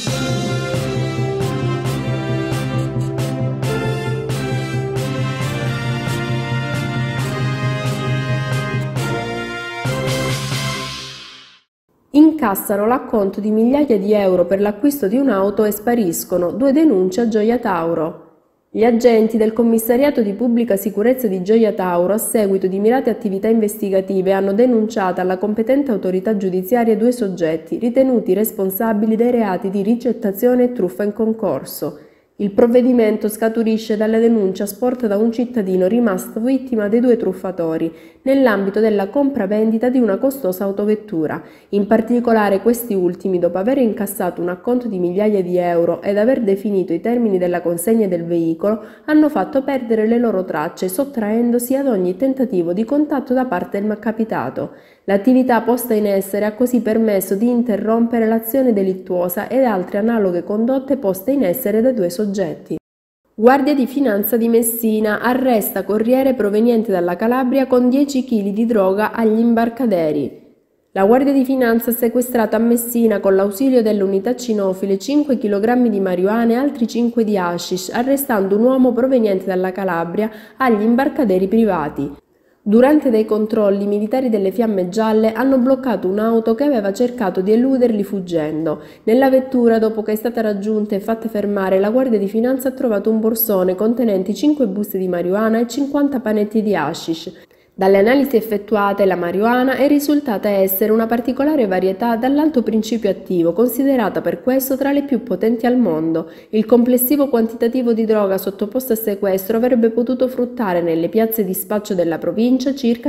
Incassano l'acconto di migliaia di euro per l'acquisto di un'auto e spariscono, 2 denunce a Gioia Tauro. Gli agenti del Commissariato di Pubblica Sicurezza di Gioia Tauro, a seguito di mirate attività investigative, hanno denunciato alla competente autorità giudiziaria 2 soggetti ritenuti responsabili dei reati di ricettazione e truffa in concorso. Il provvedimento scaturisce dalla denuncia sporta da un cittadino rimasto vittima dei 2 truffatori nell'ambito della compravendita di una costosa autovettura. In particolare questi ultimi, dopo aver incassato un acconto di migliaia di euro ed aver definito i termini della consegna del veicolo, hanno fatto perdere le loro tracce, sottraendosi ad ogni tentativo di contatto da parte del malcapitato. L'attività posta in essere ha così permesso di interrompere l'azione delittuosa ed altre analoghe condotte poste in essere da 2 soggetti. Guardia di Finanza di Messina arresta corriere proveniente dalla Calabria con 10 kg di droga agli imbarcaderi. La Guardia di Finanza ha sequestrato a Messina, con l'ausilio delle unità cinofile, 5 kg di marijuana e altri 5 di hashish, arrestando un uomo proveniente dalla Calabria agli imbarcaderi privati. Durante dei controlli, i militari delle Fiamme Gialle hanno bloccato un'auto che aveva cercato di eluderli fuggendo. Nella vettura, dopo che è stata raggiunta e fatta fermare, la Guardia di Finanza ha trovato un borsone contenente 5 buste di marijuana e 50 panetti di hashish. Dalle analisi effettuate, la marijuana è risultata essere una particolare varietà dall'alto principio attivo, considerata per questo tra le più potenti al mondo. Il complessivo quantitativo di droga sottoposto a sequestro avrebbe potuto fruttare nelle piazze di spaccio della provincia circa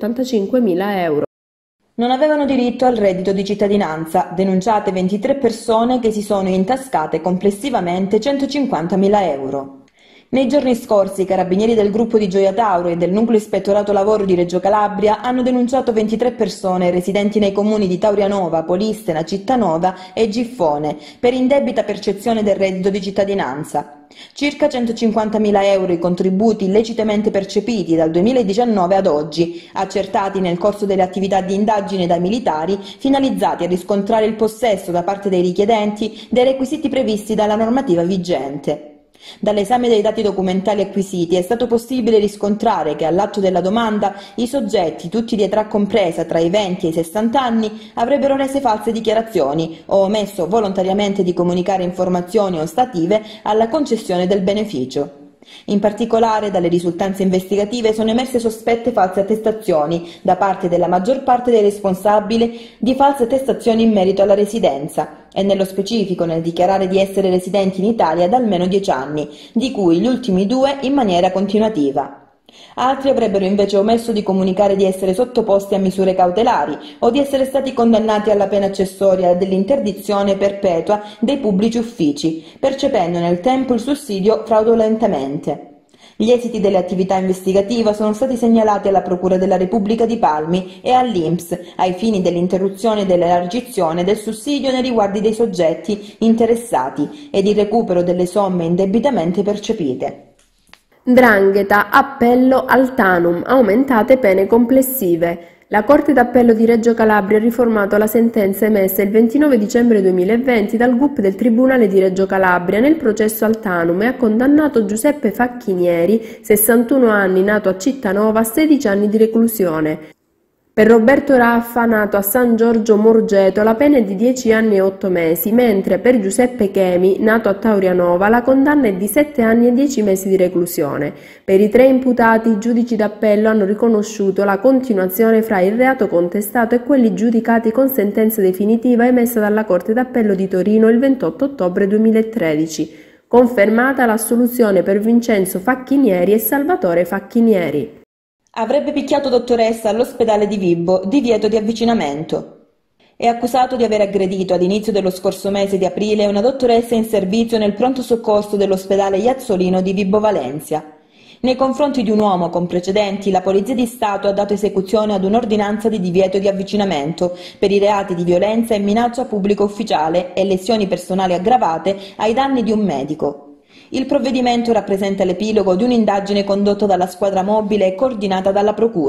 185.000 euro. Non avevano diritto al reddito di cittadinanza, denunciate 23 persone che si sono intascate complessivamente 150.000 euro. Nei giorni scorsi i carabinieri del gruppo di Gioia Tauro e del nucleo ispettorato lavoro di Reggio Calabria hanno denunciato 23 persone residenti nei comuni di Taurianova, Polistena, Cittanova e Giffone per indebita percezione del reddito di cittadinanza. Circa 150.000 euro i contributi illecitamente percepiti dal 2019 ad oggi, accertati nel corso delle attività di indagine dai militari, finalizzati a riscontrare il possesso da parte dei richiedenti dei requisiti previsti dalla normativa vigente. Dall'esame dei dati documentali acquisiti è stato possibile riscontrare che all'atto della domanda i soggetti, tutti di età compresa tra i 20 e i 60 anni, avrebbero rese false dichiarazioni o omesso volontariamente di comunicare informazioni ostative alla concessione del beneficio. In particolare, dalle risultanze investigative sono emerse sospette false attestazioni da parte della maggior parte dei responsabili di false attestazioni in merito alla residenza e nello specifico nel dichiarare di essere residenti in Italia da almeno 10 anni, di cui gli ultimi 2 in maniera continuativa. Altri avrebbero invece omesso di comunicare di essere sottoposti a misure cautelari o di essere stati condannati alla pena accessoria dell'interdizione perpetua dei pubblici uffici, percependo nel tempo il sussidio fraudolentemente. Gli esiti delle attività investigative sono stati segnalati alla Procura della Repubblica di Palmi e all'INPS ai fini dell'interruzione e dell'elargizione del sussidio nei riguardi dei soggetti interessati ed il recupero delle somme indebitamente percepite. 'Ndrangheta, appello al Tanum, aumentate pene complessive. La Corte d'Appello di Reggio Calabria ha riformato la sentenza emessa il 29 dicembre 2020 dal GUP del Tribunale di Reggio Calabria nel processo al Tanum e ha condannato Giuseppe Facchinieri, 61 anni, nato a Cittanova, a 16 anni di reclusione. Per Roberto Raffa, nato a San Giorgio Morgeto, la pena è di 10 anni e 8 mesi, mentre per Giuseppe Chemi, nato a Taurianova, la condanna è di 7 anni e 10 mesi di reclusione. Per i 3 imputati, i giudici d'appello hanno riconosciuto la continuazione fra il reato contestato e quelli giudicati con sentenza definitiva emessa dalla Corte d'Appello di Torino il 28 ottobre 2013, confermata l'assoluzione per Vincenzo Facchinieri e Salvatore Facchinieri. Avrebbe picchiato dottoressa all'ospedale di Vibo, divieto di avvicinamento. È accusato di aver aggredito all'inizio dello scorso mese di aprile una dottoressa in servizio nel pronto soccorso dell'ospedale Iazzolino di Vibo Valencia. Nei confronti di un uomo con precedenti, la Polizia di Stato ha dato esecuzione ad un'ordinanza di divieto di avvicinamento per i reati di violenza e minaccia pubblico ufficiale e lesioni personali aggravate ai danni di un medico. Il provvedimento rappresenta l'epilogo di un'indagine condotta dalla squadra mobile e coordinata dalla Procura.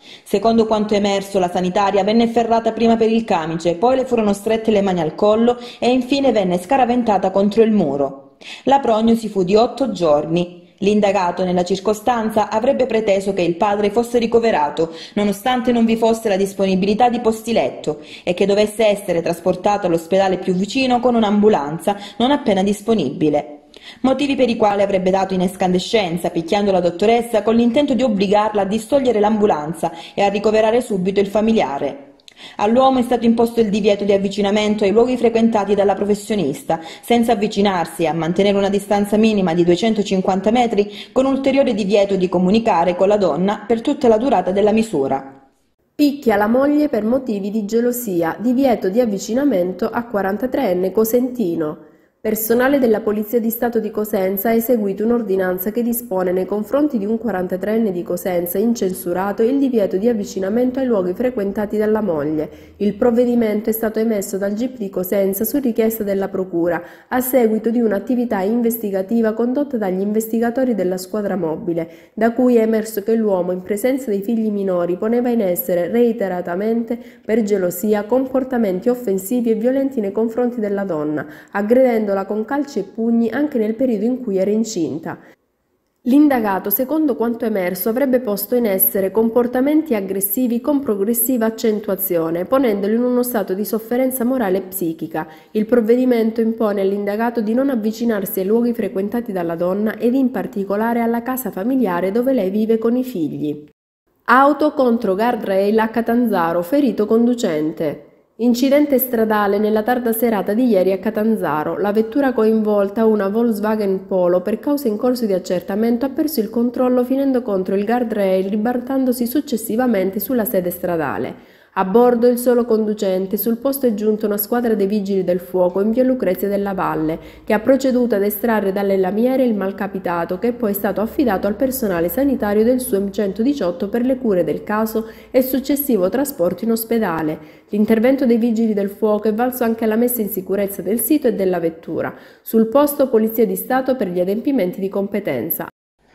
Secondo quanto emerso, la sanitaria venne ferrata prima per il camice, poi le furono strette le mani al collo e infine venne scaraventata contro il muro. La prognosi fu di 8 giorni. L'indagato nella circostanza avrebbe preteso che il padre fosse ricoverato, nonostante non vi fosse la disponibilità di posti letto, e che dovesse essere trasportato all'ospedale più vicino con un'ambulanza non appena disponibile. Motivi per i quali avrebbe dato in escandescenza, picchiando la dottoressa con l'intento di obbligarla a distogliere l'ambulanza e a ricoverare subito il familiare. All'uomo è stato imposto il divieto di avvicinamento ai luoghi frequentati dalla professionista, senza avvicinarsi e a mantenere una distanza minima di 250 metri, con ulteriore divieto di comunicare con la donna per tutta la durata della misura. Picchia la moglie per motivi di gelosia, divieto di avvicinamento a 43enne cosentino. Personale della Polizia di Stato di Cosenza ha eseguito un'ordinanza che dispone nei confronti di un 43enne di Cosenza incensurato il divieto di avvicinamento ai luoghi frequentati dalla moglie. Il provvedimento è stato emesso dal GIP di Cosenza su richiesta della Procura, a seguito di un'attività investigativa condotta dagli investigatori della squadra mobile, da cui è emerso che l'uomo, in presenza dei figli minori, poneva in essere reiteratamente, per gelosia, comportamenti offensivi e violenti nei confronti della donna, aggredendola con calci e pugni anche nel periodo in cui era incinta. L'indagato, secondo quanto emerso, avrebbe posto in essere comportamenti aggressivi con progressiva accentuazione, ponendolo in uno stato di sofferenza morale e psichica. Il provvedimento impone all'indagato di non avvicinarsi ai luoghi frequentati dalla donna ed in particolare alla casa familiare dove lei vive con i figli. Auto contro guardrail a Catanzaro, ferito conducente. Incidente stradale nella tarda serata di ieri a Catanzaro. La vettura coinvolta, una Volkswagen Polo, per cause in corso di accertamento ha perso il controllo finendo contro il guardrail, ribaltandosi successivamente sulla sede stradale. A bordo il solo conducente. Sul posto è giunta una squadra dei vigili del fuoco in via Lucrezia della Valle, che ha proceduto ad estrarre dalle lamiere il malcapitato, che poi è stato affidato al personale sanitario del SUEM 118 per le cure del caso e successivo trasporto in ospedale. L'intervento dei vigili del fuoco è valso anche alla messa in sicurezza del sito e della vettura. Sul posto Polizia di Stato per gli adempimenti di competenza.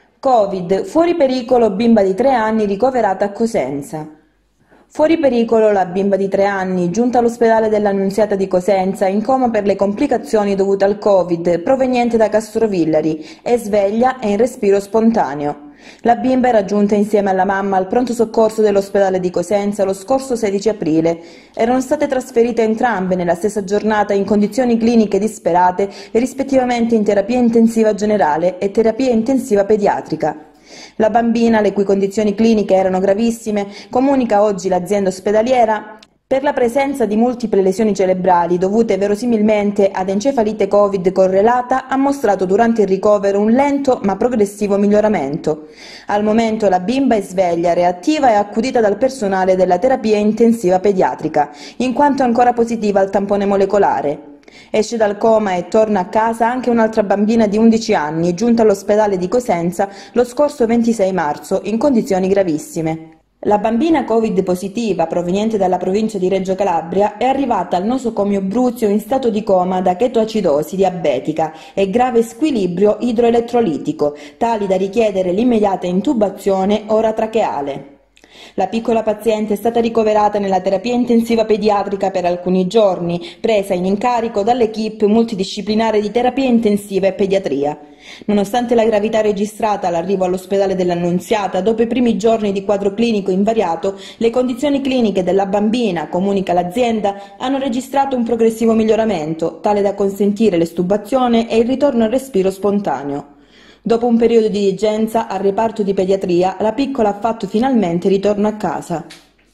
Covid, fuori pericolo bimba di 3 anni ricoverata a Cosenza. Fuori pericolo la bimba di 3 anni, giunta all'ospedale dell'Annunziata di Cosenza, in coma per le complicazioni dovute al Covid, proveniente da Castrovillari, è sveglia e in respiro spontaneo. La bimba era giunta insieme alla mamma al pronto soccorso dell'ospedale di Cosenza lo scorso 16 aprile. Erano state trasferite entrambe nella stessa giornata in condizioni cliniche disperate, rispettivamente in terapia intensiva generale e terapia intensiva pediatrica. La bambina, le cui condizioni cliniche erano gravissime, comunica oggi l'azienda ospedaliera, per la presenza di multiple lesioni cerebrali dovute verosimilmente ad encefalite Covid correlata, ha mostrato durante il ricovero un lento ma progressivo miglioramento. Al momento la bimba è sveglia, reattiva e accudita dal personale della terapia intensiva pediatrica, in quanto ancora positiva al tampone molecolare. Esce dal coma e torna a casa anche un'altra bambina di 11 anni, giunta all'ospedale di Cosenza lo scorso 26 marzo, in condizioni gravissime. La bambina Covid positiva, proveniente dalla provincia di Reggio Calabria, è arrivata al nosocomio Bruzio in stato di coma da chetoacidosi diabetica e grave squilibrio idroelettrolitico, tali da richiedere l'immediata intubazione orotracheale. La piccola paziente è stata ricoverata nella terapia intensiva pediatrica per alcuni giorni, presa in incarico dall'equipe multidisciplinare di terapia intensiva e pediatria. Nonostante la gravità registrata all'arrivo all'ospedale dell'Annunziata, dopo i primi giorni di quadro clinico invariato, le condizioni cliniche della bambina, comunica l'azienda, hanno registrato un progressivo miglioramento, tale da consentire l'estubazione e il ritorno al respiro spontaneo. Dopo un periodo di digenza al reparto di pediatria, la piccola ha fatto finalmente ritorno a casa.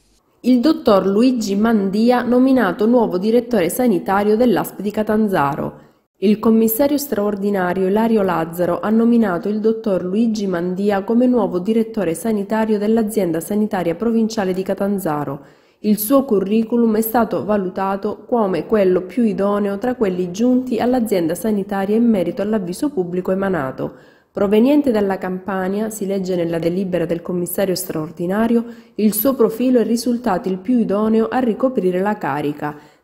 Il dottor Luigi Mandia nominato nuovo direttore sanitario dell'ASP di Catanzaro. Il commissario straordinario Ilario Lazzaro ha nominato il dottor Luigi Mandia come nuovo direttore sanitario dell'azienda sanitaria provinciale di Catanzaro. Il suo curriculum è stato valutato come quello più idoneo tra quelli giunti all'azienda sanitaria in merito all'avviso pubblico emanato. Proveniente dalla Campania, si legge nella delibera del commissario straordinario, il suo profilo è risultato il più idoneo a ricoprire la carica.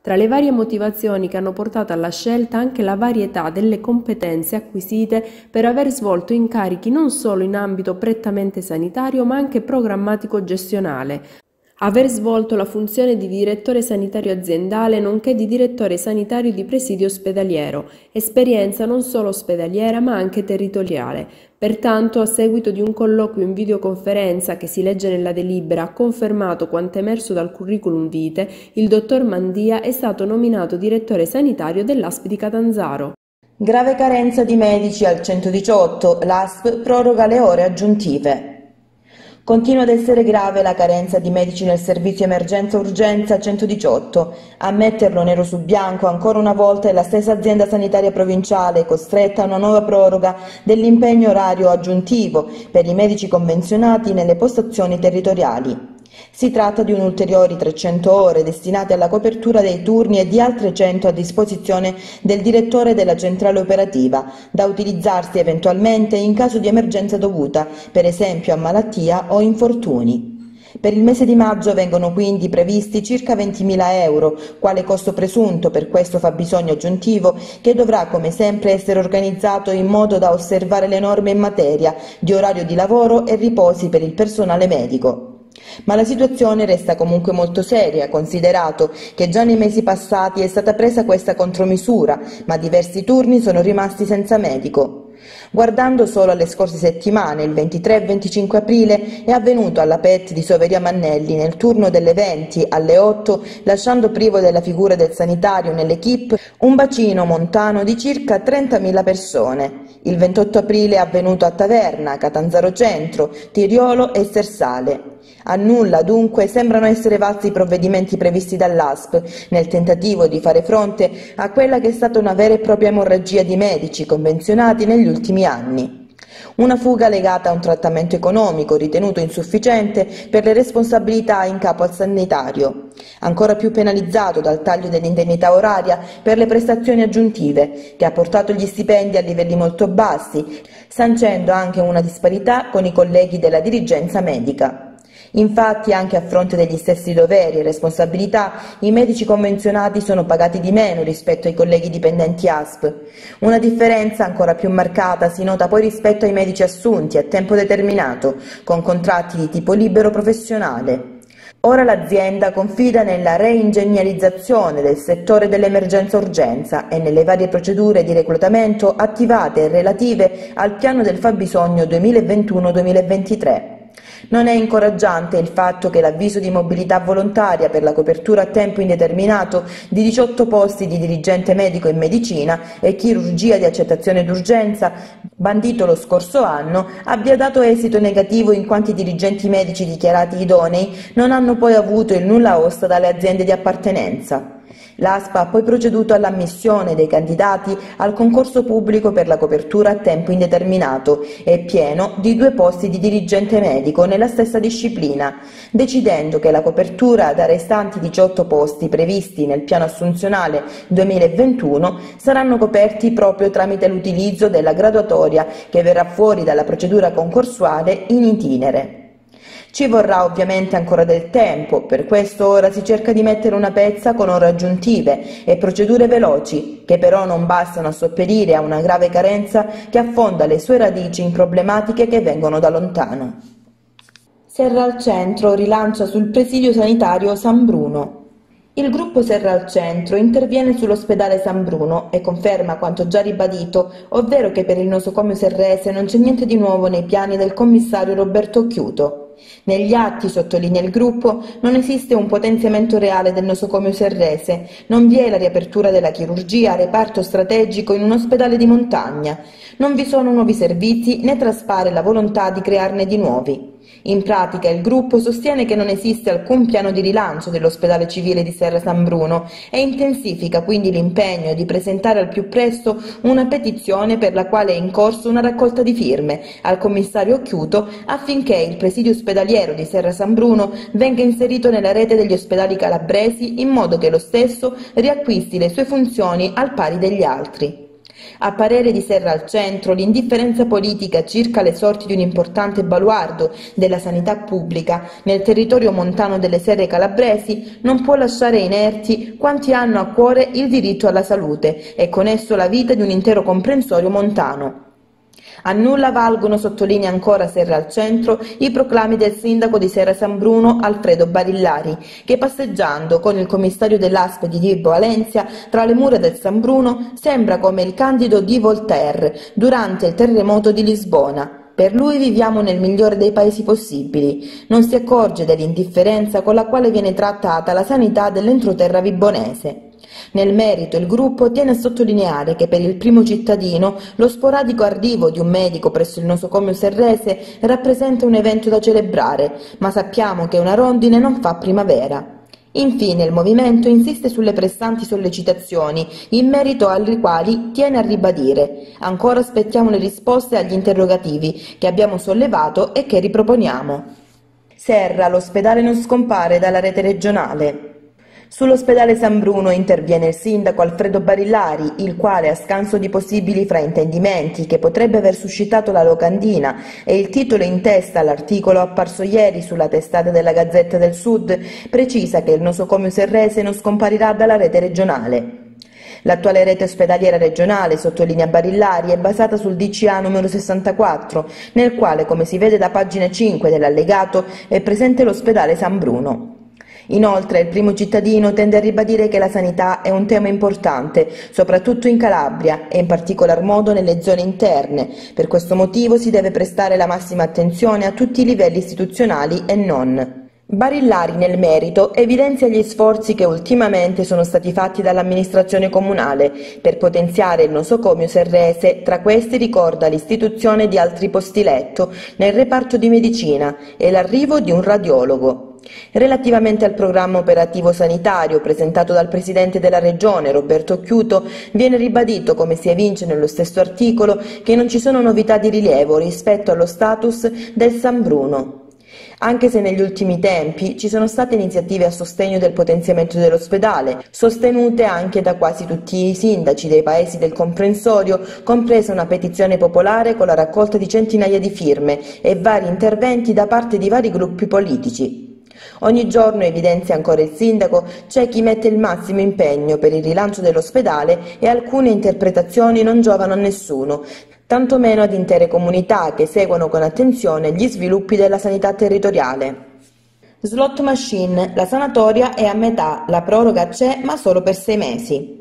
Tra le varie motivazioni che hanno portato alla scelta anche la varietà delle competenze acquisite per aver svolto incarichi non solo in ambito prettamente sanitario ma anche programmatico-gestionale, aver svolto la funzione di direttore sanitario aziendale nonché di direttore sanitario di presidio ospedaliero, esperienza non solo ospedaliera ma anche territoriale. Pertanto, a seguito di un colloquio in videoconferenza che si legge nella delibera, ha confermato quanto emerso dal curriculum vitae, il dottor Mandia è stato nominato direttore sanitario dell'ASP di Catanzaro. Grave carenza di medici al 118, l'ASP proroga le ore aggiuntive. Continua ad essere grave la carenza di medici nel servizio emergenza-urgenza 118. A metterlo nero su bianco ancora una volta è la stessa azienda sanitaria provinciale costretta a una nuova proroga dell'impegno orario aggiuntivo per i medici convenzionati nelle postazioni territoriali. Si tratta di ulteriori 300 ore destinate alla copertura dei turni e di altre 100 a disposizione del direttore della centrale operativa, da utilizzarsi eventualmente in caso di emergenza dovuta, per esempio a malattia o infortuni. Per il mese di maggio vengono quindi previsti circa 20.000 euro, quale costo presunto per questo fabbisogno aggiuntivo che dovrà come sempre essere organizzato in modo da osservare le norme in materia di orario di lavoro e riposi per il personale medico. Ma la situazione resta comunque molto seria, considerato che già nei mesi passati è stata presa questa contromisura, ma diversi turni sono rimasti senza medico. Guardando solo alle scorse settimane, il 23 e 25 aprile è avvenuto alla PET di Soveria Mannelli nel turno delle 20 alle 8, lasciando privo della figura del sanitario nell'equipe un bacino montano di circa 30.000 persone. Il 28 aprile è avvenuto a Taverna, Catanzaro Centro, Tiriolo e Sersale. A nulla dunque sembrano essere valsi i provvedimenti previsti dall'ASP nel tentativo di fare fronte a quella che è stata una vera e propria emorragia di medici convenzionati negli ultimi anni. Una fuga legata a un trattamento economico ritenuto insufficiente per le responsabilità in capo al sanitario, ancora più penalizzato dal taglio dell'indennità oraria per le prestazioni aggiuntive, che ha portato gli stipendi a livelli molto bassi, sancendo anche una disparità con i colleghi della dirigenza medica. Infatti, anche a fronte degli stessi doveri e responsabilità, i medici convenzionati sono pagati di meno rispetto ai colleghi dipendenti ASP. Una differenza ancora più marcata si nota poi rispetto ai medici assunti a tempo determinato, con contratti di tipo libero professionale. Ora l'azienda confida nella reingegnerizzazione del settore dell'emergenza-urgenza e nelle varie procedure di reclutamento attivate e relative al piano del fabbisogno 2021-2023. Non è incoraggiante il fatto che l'avviso di mobilità volontaria per la copertura a tempo indeterminato di 18 posti di dirigente medico in medicina e chirurgia di accettazione d'urgenza, bandito lo scorso anno, abbia dato esito negativo in quanto i dirigenti medici dichiarati idonei non hanno poi avuto il nulla osta dalle aziende di appartenenza. L'ASP ha poi proceduto all'ammissione dei candidati al concorso pubblico per la copertura a tempo indeterminato e pieno di 2 posti di dirigente medico nella stessa disciplina, decidendo che la copertura da restanti 18 posti previsti nel piano assunzionale 2021 saranno coperti proprio tramite l'utilizzo della graduatoria che verrà fuori dalla procedura concorsuale in itinere. Ci vorrà ovviamente ancora del tempo, per questo ora si cerca di mettere una pezza con ore aggiuntive e procedure veloci, che però non bastano a sopperire a una grave carenza che affonda le sue radici in problematiche che vengono da lontano. Serra al Centro rilancia sul presidio sanitario San Bruno. Il gruppo Serra al Centro interviene sull'ospedale San Bruno e conferma quanto già ribadito, ovvero che per il nosocomio serrese non c'è niente di nuovo nei piani del commissario Roberto Occhiuto. Negli atti, sottolinea il gruppo, non esiste un potenziamento reale del nosocomio serrese, non vi è la riapertura della chirurgia a reparto strategico in un ospedale di montagna, non vi sono nuovi servizi né traspare la volontà di crearne di nuovi. In pratica il gruppo sostiene che non esiste alcun piano di rilancio dell'ospedale civile di Serra San Bruno e intensifica quindi l'impegno di presentare al più presto una petizione per la quale è in corso una raccolta di firme al commissario Occhiuto affinché il presidio ospedaliero di Serra San Bruno venga inserito nella rete degli ospedali calabresi in modo che lo stesso riacquisti le sue funzioni al pari degli altri. A parere di Serra al Centro, l'indifferenza politica circa le sorti di un importante baluardo della sanità pubblica nel territorio montano delle Serre calabresi non può lasciare inerti quanti hanno a cuore il diritto alla salute e con esso la vita di un intero comprensorio montano. A nulla valgono, sottolinea ancora Serra al Centro, i proclami del sindaco di Serra San Bruno Alfredo Barillari, che passeggiando con il commissario dell'ASP di Vibo Valencia tra le mura del San Bruno sembra come il Candido di Voltaire durante il terremoto di Lisbona. Per lui viviamo nel migliore dei paesi possibili. Non si accorge dell'indifferenza con la quale viene trattata la sanità dell'entroterra vibonese. Nel merito il gruppo tiene a sottolineare che per il primo cittadino lo sporadico arrivo di un medico presso il nosocomio serrese rappresenta un evento da celebrare, ma sappiamo che una rondine non fa primavera. Infine il movimento insiste sulle pressanti sollecitazioni, in merito alle quali tiene a ribadire: ancora aspettiamo le risposte agli interrogativi che abbiamo sollevato e che riproponiamo. Serra, l'ospedale non scompare dalla rete regionale. Sull'ospedale San Bruno interviene il sindaco Alfredo Barillari, il quale, a scanso di possibili fraintendimenti che potrebbe aver suscitato la locandina e il titolo in testa all'articolo apparso ieri sulla testata della Gazzetta del Sud, precisa che il nosocomio serrese non scomparirà dalla rete regionale. L'attuale rete ospedaliera regionale, sottolinea Barillari, è basata sul DCA numero 64, nel quale, come si vede da pagina 5 dell'allegato, è presente l'ospedale San Bruno. Inoltre il primo cittadino tende a ribadire che la sanità è un tema importante, soprattutto in Calabria e in particolar modo nelle zone interne. Per questo motivo si deve prestare la massima attenzione a tutti i livelli istituzionali e non. Barillari nel merito evidenzia gli sforzi che ultimamente sono stati fatti dall'amministrazione comunale per potenziare il nosocomio serrese, tra questi ricorda l'istituzione di altri posti letto nel reparto di medicina e l'arrivo di un radiologo. Relativamente al programma operativo sanitario presentato dal presidente della regione Roberto Chiuto, viene ribadito, come si evince nello stesso articolo, che non ci sono novità di rilievo rispetto allo status del San Bruno. Anche se negli ultimi tempi ci sono state iniziative a sostegno del potenziamento dell'ospedale, sostenute anche da quasi tutti i sindaci dei paesi del comprensorio, compresa una petizione popolare con la raccolta di centinaia di firme e vari interventi da parte di vari gruppi politici. Ogni giorno, evidenzia ancora il sindaco, c'è chi mette il massimo impegno per il rilancio dell'ospedale e alcune interpretazioni non giovano a nessuno, tantomeno ad intere comunità che seguono con attenzione gli sviluppi della sanità territoriale. Slot machine, la sanatoria è a metà, la proroga c'è ma solo per 6 mesi.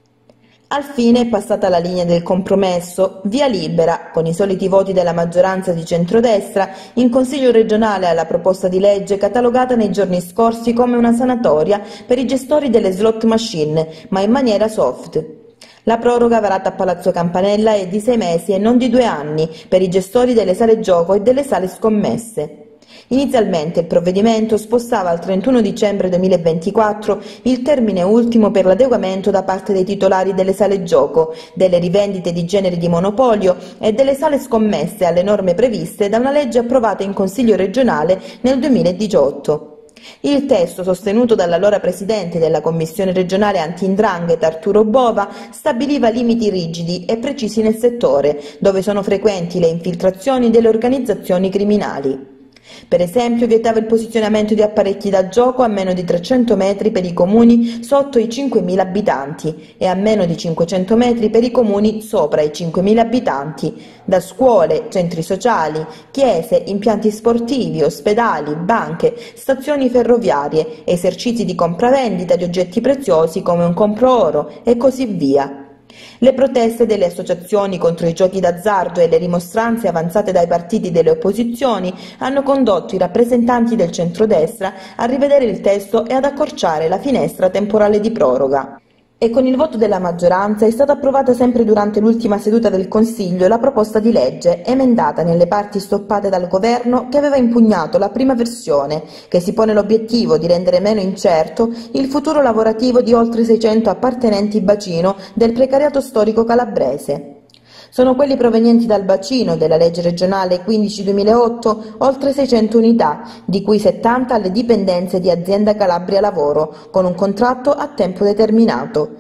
Al fine è passata la linea del compromesso, via libera, con i soliti voti della maggioranza di centrodestra, in Consiglio regionale alla proposta di legge catalogata nei giorni scorsi come una sanatoria per i gestori delle slot machine, ma in maniera soft. La proroga varata a Palazzo Campanella è di 6 mesi e non di 2 anni per i gestori delle sale gioco e delle sale scommesse. Inizialmente il provvedimento spostava al 31 dicembre 2024 il termine ultimo per l'adeguamento da parte dei titolari delle sale gioco, delle rivendite di generi di monopolio e delle sale scommesse alle norme previste da una legge approvata in Consiglio regionale nel 2018. Il testo, sostenuto dall'allora presidente della Commissione regionale anti-'ndrangheta Arturo Bova, stabiliva limiti rigidi e precisi nel settore, dove sono frequenti le infiltrazioni delle organizzazioni criminali. Per esempio, vietava il posizionamento di apparecchi da gioco a meno di 300 metri per i comuni sotto i 5.000 abitanti e a meno di 500 metri per i comuni sopra i 5.000 abitanti, da scuole, centri sociali, chiese, impianti sportivi, ospedali, banche, stazioni ferroviarie, esercizi di compravendita di oggetti preziosi come un compro-oro e così via. Le proteste delle associazioni contro i giochi d'azzardo e le rimostranze avanzate dai partiti delle opposizioni hanno condotto i rappresentanti del centrodestra a rivedere il testo e ad accorciare la finestra temporale di proroga. E con il voto della maggioranza è stata approvata sempre durante l'ultima seduta del Consiglio la proposta di legge, emendata nelle parti stoppate dal governo che aveva impugnato la prima versione, che si pone l'obiettivo di rendere meno incerto il futuro lavorativo di oltre 600 appartenenti bacino del precariato storico calabrese. Sono quelli provenienti dal bacino della legge regionale 15/2008, oltre 600 unità, di cui 70 alle dipendenze di Azienda Calabria Lavoro, con un contratto a tempo determinato,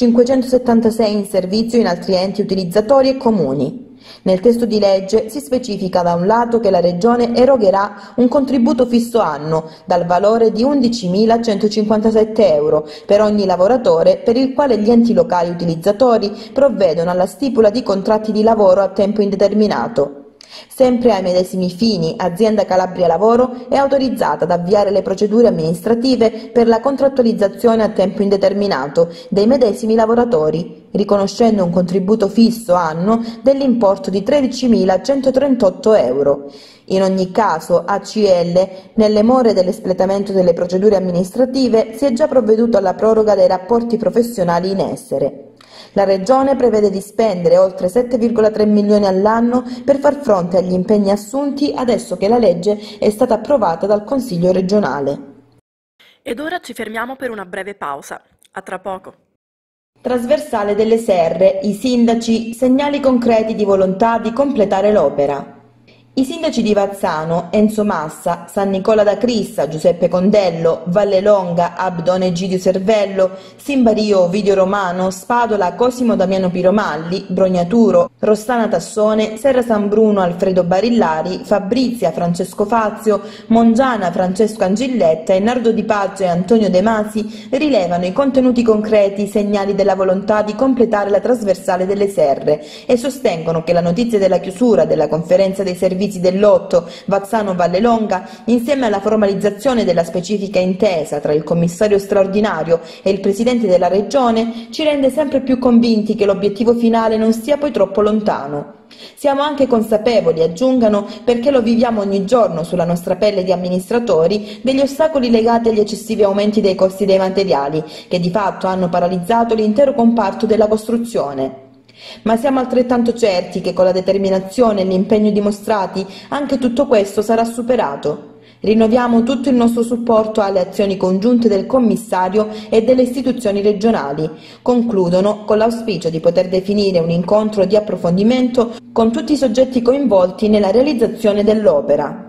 576 in servizio in altri enti utilizzatori e comuni. Nel testo di legge si specifica da un lato che la Regione erogherà un contributo fisso annuo dal valore di 11.157 euro per ogni lavoratore, per il quale gli enti locali utilizzatori provvedono alla stipula di contratti di lavoro a tempo indeterminato. Sempre ai medesimi fini, Azienda Calabria Lavoro è autorizzata ad avviare le procedure amministrative per la contrattualizzazione a tempo indeterminato dei medesimi lavoratori, riconoscendo un contributo fisso annuo dell'importo di 13.138 euro. In ogni caso, ACL, nelle more dell'espletamento delle procedure amministrative, si è già provveduto alla proroga dei rapporti professionali in essere. La Regione prevede di spendere oltre 7,3 milioni all'anno per far fronte agli impegni assunti adesso che la legge è stata approvata dal Consiglio regionale. Ed ora ci fermiamo per una breve pausa. A tra poco. Trasversale delle Serre, i sindaci, segnali concreti di volontà di completare l'opera. I sindaci di Vazzano, Enzo Massa, San Nicola da Crissa, Giuseppe Condello, Vallelonga, Abdone Egidio Servello, Simbario, Ovidio Romano, Spadola, Cosimo Damiano Piromalli, Brognaturo, Rossana Tassone, Serra San Bruno, Alfredo Barillari, Fabrizia, Francesco Fazio, Mongiana, Francesco Angilletta e Nardo Di Pace e Antonio De Masi rilevano i contenuti concreti, segnali della volontà di completare la trasversale delle Serre e sostengono che la notizia della chiusura della conferenza dei servizi dell'Otto Vazzano-Vallelonga, insieme alla formalizzazione della specifica intesa tra il commissario straordinario e il presidente della Regione, ci rende sempre più convinti che l'obiettivo finale non sia poi troppo lontano. Siamo anche consapevoli, aggiungano, perché lo viviamo ogni giorno sulla nostra pelle di amministratori, degli ostacoli legati agli eccessivi aumenti dei costi dei materiali, che di fatto hanno paralizzato l'intero comparto della costruzione. Ma siamo altrettanto certi che con la determinazione e l'impegno dimostrati anche tutto questo sarà superato. Rinnoviamo tutto il nostro supporto alle azioni congiunte del commissario e delle istituzioni regionali. Concludono con l'auspicio di poter definire un incontro di approfondimento con tutti i soggetti coinvolti nella realizzazione dell'opera.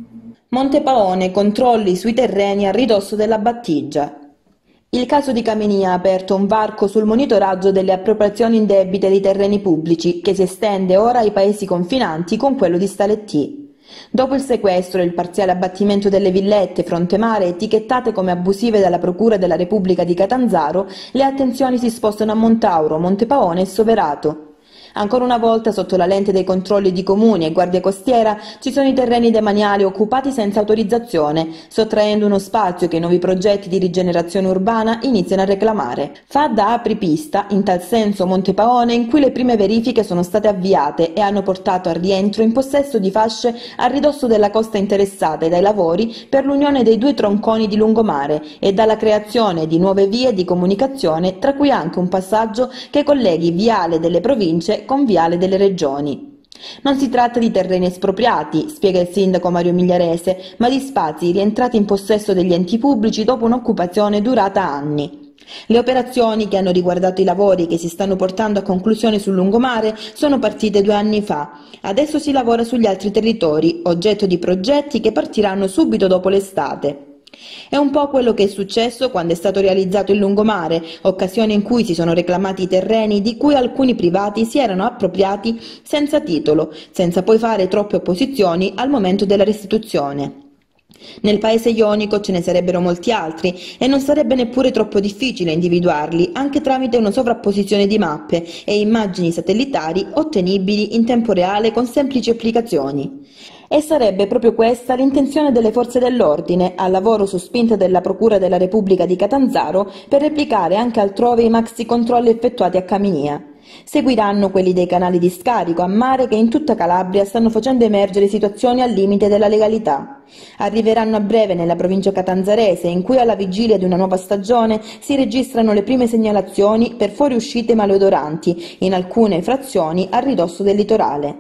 Montepaone, controlli sui terreni a ridosso della battigia. Il caso di Caminì ha aperto un varco sul monitoraggio delle appropriazioni indebite dei terreni pubblici, che si estende ora ai paesi confinanti con quello di Stalettì. Dopo il sequestro e il parziale abbattimento delle villette fronte mare etichettate come abusive dalla Procura della Repubblica di Catanzaro, le attenzioni si spostano a Montauro, Montepaone e Soverato. Ancora una volta, sotto la lente dei controlli di comuni e guardia costiera, ci sono i terreni demaniali occupati senza autorizzazione, sottraendo uno spazio che i nuovi progetti di rigenerazione urbana iniziano a reclamare. Fa da apripista, in tal senso, Montepaone, in cui le prime verifiche sono state avviate e hanno portato al rientro in possesso di fasce a ridosso della costa interessate dai lavori per l'unione dei due tronconi di lungomare e dalla creazione di nuove vie di comunicazione, tra cui anche un passaggio che colleghi Viale delle Province con Viale delle Regioni. Non si tratta di terreni espropriati, spiega il sindaco Mario Migliarese, ma di spazi rientrati in possesso degli enti pubblici dopo un'occupazione durata anni. Le operazioni che hanno riguardato i lavori che si stanno portando a conclusione sul lungomare sono partite 2 anni fa. Adesso si lavora sugli altri territori, oggetto di progetti che partiranno subito dopo l'estate. È un po' quello che è successo quando è stato realizzato il lungomare, occasione in cui si sono reclamati i terreni di cui alcuni privati si erano appropriati senza titolo, senza poi fare troppe opposizioni al momento della restituzione. Nel paese ionico ce ne sarebbero molti altri e non sarebbe neppure troppo difficile individuarli, anche tramite una sovrapposizione di mappe e immagini satellitari ottenibili in tempo reale con semplici applicazioni. E sarebbe proprio questa l'intenzione delle forze dell'ordine, al lavoro su spinta della Procura della Repubblica di Catanzaro, per replicare anche altrove i maxi controlli effettuati a Caminia. Seguiranno quelli dei canali di scarico a mare che in tutta Calabria stanno facendo emergere situazioni al limite della legalità. Arriveranno a breve nella provincia catanzarese, in cui alla vigilia di una nuova stagione si registrano le prime segnalazioni per fuoriuscite maleodoranti in alcune frazioni a ridosso del litorale.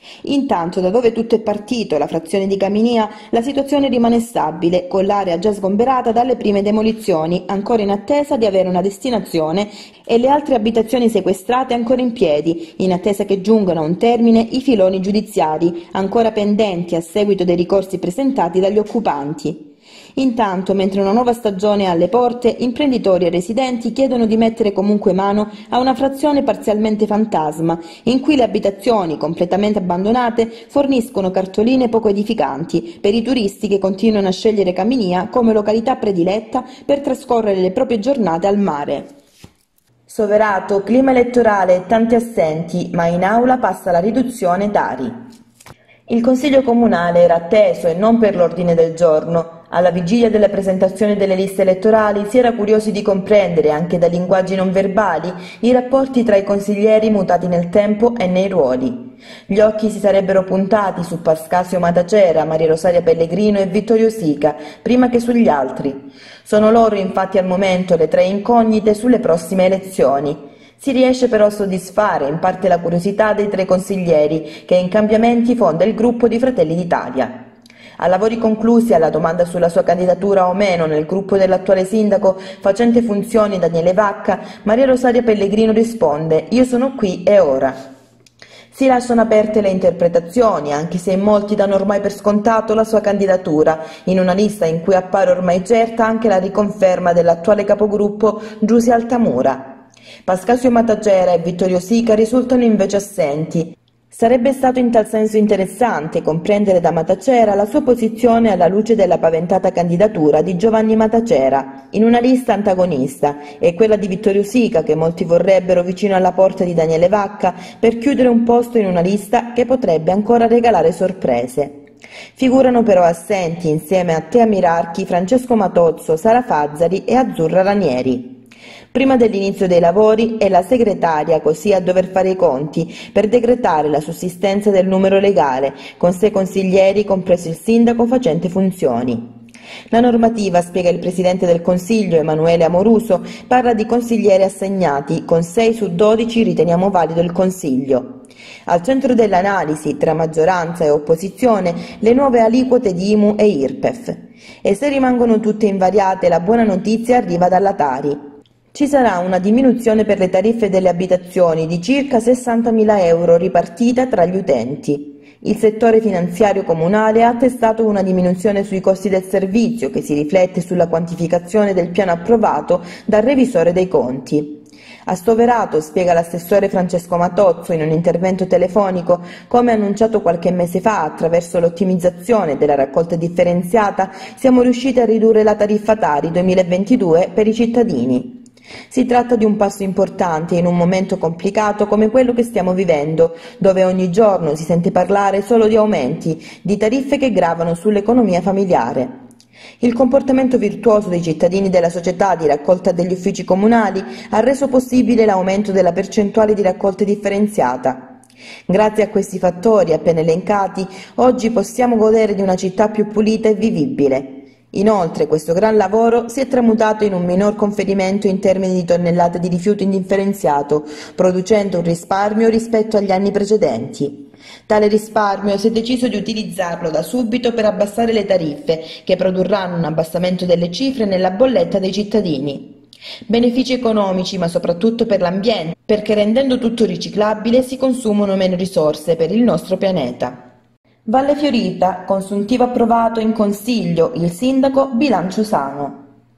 Intanto, da dove tutto è partito, la frazione di Caminia, la situazione rimane stabile, con l'area già sgomberata dalle prime demolizioni, ancora in attesa di avere una destinazione, e le altre abitazioni sequestrate ancora in piedi, in attesa che giungano a un termine i filoni giudiziari, ancora pendenti a seguito dei ricorsi presentati dagli occupanti. Intanto, mentre una nuova stagione è alle porte, imprenditori e residenti chiedono di mettere comunque mano a una frazione parzialmente fantasma, in cui le abitazioni, completamente abbandonate, forniscono cartoline poco edificanti per i turisti che continuano a scegliere Caminia come località prediletta per trascorrere le proprie giornate al mare. Soverato, clima elettorale e tanti assenti, ma in aula passa la riduzione Tari. Il Consiglio Comunale era atteso e non per l'ordine del giorno. Alla vigilia della presentazione delle liste elettorali si era curiosi di comprendere, anche da linguaggi non verbali, i rapporti tra i consiglieri mutati nel tempo e nei ruoli. Gli occhi si sarebbero puntati su Pascasio Matacera, Maria Rosaria Pellegrino e Vittorio Sica, prima che sugli altri. Sono loro infatti al momento le tre incognite sulle prossime elezioni. Si riesce però a soddisfare in parte la curiosità dei tre consiglieri, che in cambiamenti fonda il gruppo di Fratelli d'Italia. A lavori conclusi alla domanda sulla sua candidatura o meno nel gruppo dell'attuale sindaco facente funzioni Daniele Vacca, Maria Rosaria Pellegrino risponde: «Io sono qui e ora». Si lasciano aperte le interpretazioni, anche se in molti danno ormai per scontato la sua candidatura, in una lista in cui appare ormai certa anche la riconferma dell'attuale capogruppo Giusy Altamura. Pascasio Matacera e Vittorio Sica risultano invece assenti. Sarebbe stato in tal senso interessante comprendere da Matacera la sua posizione alla luce della paventata candidatura di Giovanni Matacera, in una lista antagonista, e quella di Vittorio Sica, che molti vorrebbero vicino alla porta di Daniele Vacca, per chiudere un posto in una lista che potrebbe ancora regalare sorprese. Figurano però assenti, insieme a Tea Mirarchi, Francesco Matozzo, Sara Fazzari e Azzurra Ranieri. Prima dell'inizio dei lavori è la segretaria così a dover fare i conti per decretare la sussistenza del numero legale, con 6 consiglieri, compreso il sindaco facente funzioni. La normativa, spiega il Presidente del Consiglio Emanuele Amoruso, parla di consiglieri assegnati, con 6 su 12 riteniamo valido il Consiglio. Al centro dell'analisi, tra maggioranza e opposizione, le nuove aliquote di IMU e IRPEF. E se rimangono tutte invariate, la buona notizia arriva dalla Tari. Ci sarà una diminuzione per le tariffe delle abitazioni di circa 60.000 euro ripartita tra gli utenti. Il settore finanziario comunale ha attestato una diminuzione sui costi del servizio che si riflette sulla quantificazione del piano approvato dal revisore dei conti. A Stoverato, spiega l'assessore Francesco Matozzo in un intervento telefonico, come annunciato qualche mese fa attraverso l'ottimizzazione della raccolta differenziata, siamo riusciti a ridurre la tariffa Tari 2022 per i cittadini. Si tratta di un passo importante in un momento complicato come quello che stiamo vivendo, dove ogni giorno si sente parlare solo di aumenti, di tariffe che gravano sull'economia familiare. Il comportamento virtuoso dei cittadini della società di raccolta degli uffici comunali ha reso possibile l'aumento della percentuale di raccolta differenziata. Grazie a questi fattori appena elencati, oggi possiamo godere di una città più pulita e vivibile. Inoltre, questo gran lavoro si è tramutato in un minor conferimento in termini di tonnellate di rifiuto indifferenziato, producendo un risparmio rispetto agli anni precedenti. Tale risparmio si è deciso di utilizzarlo da subito per abbassare le tariffe, che produrranno un abbassamento delle cifre nella bolletta dei cittadini. Benefici economici, ma soprattutto per l'ambiente, perché rendendo tutto riciclabile si consumano meno risorse per il nostro pianeta. Valle Fiorita, consuntivo approvato in Consiglio, il sindaco, bilancio sano.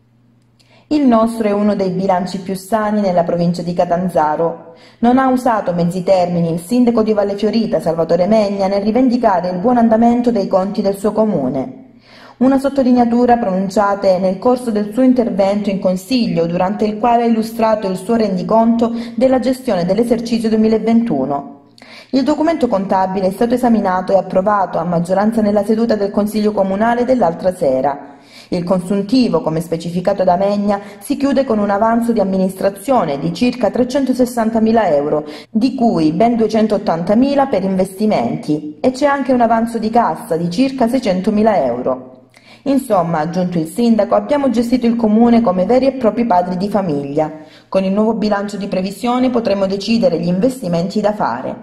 Il nostro è uno dei bilanci più sani nella provincia di Catanzaro. Non ha usato mezzi termini il sindaco di Valle Fiorita, Salvatore Megna, nel rivendicare il buon andamento dei conti del suo comune. Una sottolineatura pronunciata nel corso del suo intervento in Consiglio, durante il quale ha illustrato il suo rendiconto della gestione dell'esercizio 2021. Il documento contabile è stato esaminato e approvato a maggioranza nella seduta del Consiglio Comunale dell'altra sera. Il consuntivo, come specificato da Megna, si chiude con un avanzo di amministrazione di circa 360.000 euro, di cui ben 280.000 per investimenti, e c'è anche un avanzo di cassa di circa 600.000 euro. Insomma, ha aggiunto il sindaco, abbiamo gestito il comune come veri e propri padri di famiglia. Con il nuovo bilancio di previsione potremo decidere gli investimenti da fare.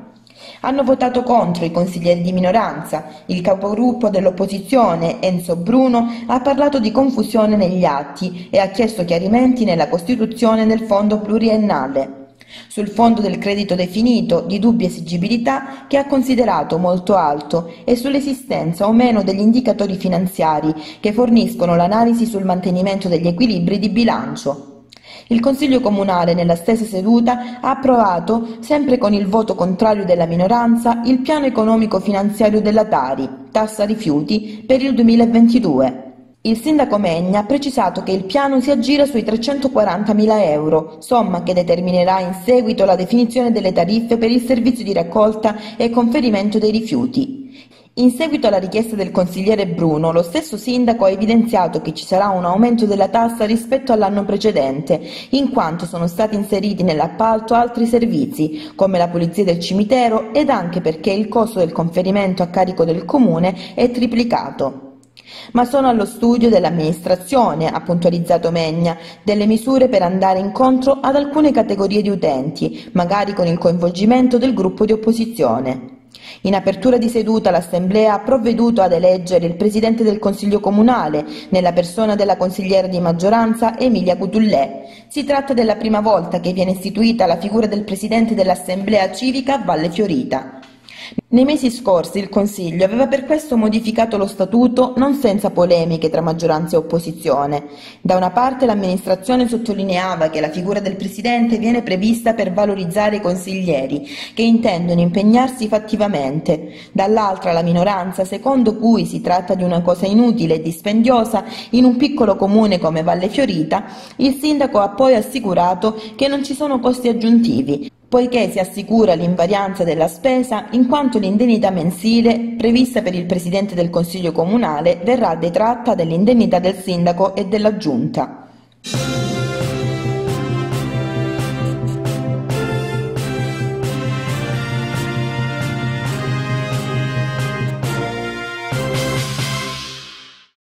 Hanno votato contro i consiglieri di minoranza. Il capogruppo dell'opposizione, Enzo Bruno, ha parlato di confusione negli atti e ha chiesto chiarimenti nella costituzione del fondo pluriennale. Sul fondo del credito definito, di dubbia esigibilità, che ha considerato molto alto, e sull'esistenza o meno degli indicatori finanziari che forniscono l'analisi sul mantenimento degli equilibri di bilancio. Il Consiglio Comunale, nella stessa seduta, ha approvato, sempre con il voto contrario della minoranza, il piano economico-finanziario della Tari, tassa rifiuti, per il 2022. Il sindaco Megna ha precisato che il piano si aggira sui 340.000 euro, somma che determinerà in seguito la definizione delle tariffe per il servizio di raccolta e conferimento dei rifiuti. In seguito alla richiesta del consigliere Bruno, lo stesso sindaco ha evidenziato che ci sarà un aumento della tassa rispetto all'anno precedente, in quanto sono stati inseriti nell'appalto altri servizi, come la pulizia del cimitero, ed anche perché il costo del conferimento a carico del comune è triplicato. Ma sono allo studio dell'amministrazione, ha puntualizzato Megna, delle misure per andare incontro ad alcune categorie di utenti, magari con il coinvolgimento del gruppo di opposizione. In apertura di seduta l'Assemblea ha provveduto ad eleggere il Presidente del Consiglio Comunale, nella persona della consigliera di maggioranza Emilia Cutullè. Si tratta della prima volta che viene istituita la figura del Presidente dell'Assemblea Civica a Valle Fiorita. Nei mesi scorsi il Consiglio aveva per questo modificato lo statuto non senza polemiche tra maggioranza e opposizione. Da una parte l'amministrazione sottolineava che la figura del Presidente viene prevista per valorizzare i consiglieri, che intendono impegnarsi fattivamente. Dall'altra la minoranza, secondo cui si tratta di una cosa inutile e dispendiosa in un piccolo comune come Valle Fiorita. Il sindaco ha poi assicurato che non ci sono costi aggiuntivi, poiché si assicura l'invarianza della spesa in quanto l'indennità mensile prevista per il Presidente del Consiglio Comunale verrà detratta dall'indennità del sindaco e della Giunta.